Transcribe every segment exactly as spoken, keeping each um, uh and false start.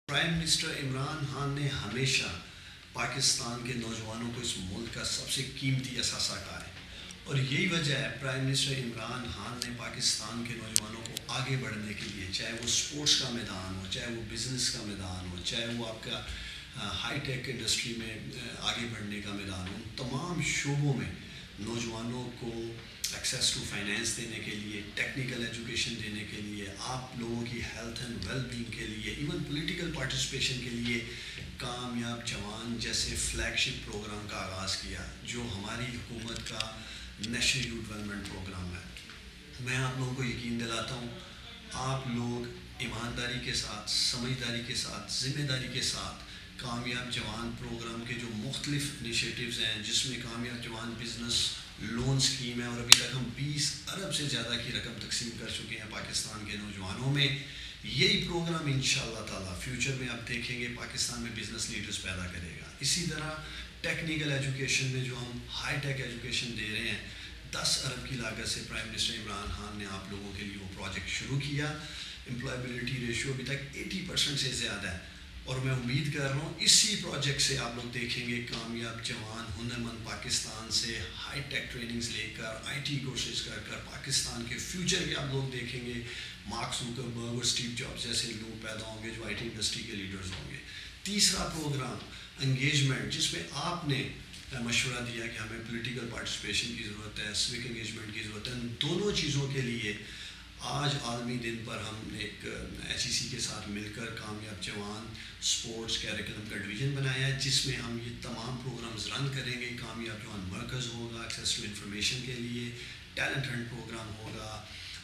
Prime minister Imran Khan نے ہمیشہ پاکستان کے نوجوانوں کو اس ملک کا سب سے قیمتی اثاثہ کہا ہے، اور یہی وجہ ہے پرائم منسٹر عمران خان نے پاکستان کے نوجوانوں کو آگے بڑھنے کے لیے، چاہے وہ سپورٹس کا میدان ہو، چاہے وہ بزنس کا میدان ہو، چاہے وہ آپ کا ہائی ٹیک انڈسٹری میں آگے بڑھنے کا میدان ہو، ان تمام شعبوں میں نوجوانوں کو ایکسیس ٹو فائنینس دینے کے لیے، ٹیکنیکل ایجوکیشن دینے کے لیے، آپ لوگوں کی ہیلتھ اینڈ ویل بینگ کے لیے، ایون پولیٹیکل پارٹیسپیشن کے لیے کامیاب جوان جیسے فلیگ شپ پروگرام کا آغاز کیا، جو ہماری حکومت کا نیشنل یوتھ ڈیولپمنٹ پروگرام ہے۔ میں آپ لوگوں کو یقین دلاتا ہوں، آپ لوگ ایمانداری کے ساتھ، سمجھداری کے ساتھ، ذمہ داری کے ساتھ کامیاب جوان پروگرام کے جو مختلف انیشیٹوز ہیں، جس میں کامیاب جوان بزنس لون اسکیم ہے، اور ابھی تک ہم بیس ارب سے زیادہ کی رقم تقسیم کر چکے ہیں پاکستان کے نوجوانوں میں۔ یہی پروگرام انشاءاللہ تعالیٰ فیوچر میں آپ دیکھیں گے پاکستان میں بزنس لیڈرز پیدا کرے گا۔ اسی طرح ٹیکنیکل ایجوکیشن میں جو ہم ہائی ٹیک ایجوکیشن دے رہے ہیں، دس ارب کی لاگت سے پرائم منسٹر عمران خان نے آپ لوگوں کے لیے وہ پروجیکٹ شروع کیا۔ امپلائبلٹی ریشیو ابھی تک ایٹی پرسینٹ سے زیادہ ہے، اور میں امید کر رہا ہوں اسی پروجیکٹ سے آپ لوگ دیکھیں گے کامیاب جوان ہنرمند پاکستان سے ہائی ٹیک ٹریننگز لے کر، آئی ٹی کورسز کر کر پاکستان کے فیوچر کے آپ لوگ دیکھیں گے مارک زوکربرگ اور اسٹیو جابس جیسے لوگ پیدا ہوں گے جو آئی ٹی انڈسٹری کے لیڈرز ہوں گے۔ تیسرا پروگرام انگیجمنٹ، جس میں آپ نے مشورہ دیا کہ ہمیں پولیٹیکل پارٹیسپیشن کی ضرورت ہے، سوک انگیجمنٹ کی ضرورت ہے۔ ان دونوں چیزوں کے لیے آج عالمی دن پر ہم نے ایک ایچ ای سی کے ساتھ مل کر کامیاب جوان سپورٹس کیریکلم کا ڈویژن بنایا ہے، جس میں ہم یہ تمام پروگرامز رن کریں گے۔ کامیاب جوان مرکز ہوگا ایکسیس ٹو انفارمیشن کے لیے، ٹیلنٹ ہنٹ پروگرام ہوگا،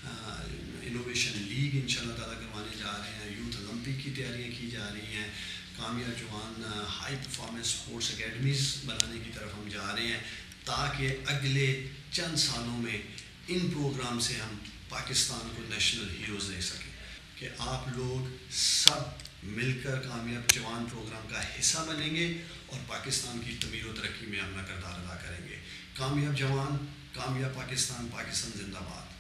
انوویشن لیگ انشاءاللہ تعالیٰ کروانے جا رہے ہیں، یوتھ اولمپک کی تیاریاں کی جا رہی ہیں، کامیاب جوان ہائی پرفارمنس اسپورٹس اکیڈمیز بنانے کی طرف ہم جا رہے ہیں، تاکہ اگلے چند سالوں میں ان پروگرام سے ہم پاکستان کو نیشنل ہیروز دے سکیں، کہ آپ لوگ سب مل کر کامیاب جوان پروگرام کا حصہ بنیں گے اور پاکستان کی تعمیر و ترقی میں اپنا کردار ادا کریں گے۔ کامیاب جوان، کامیاب پاکستان، پاکستان زندہ باد۔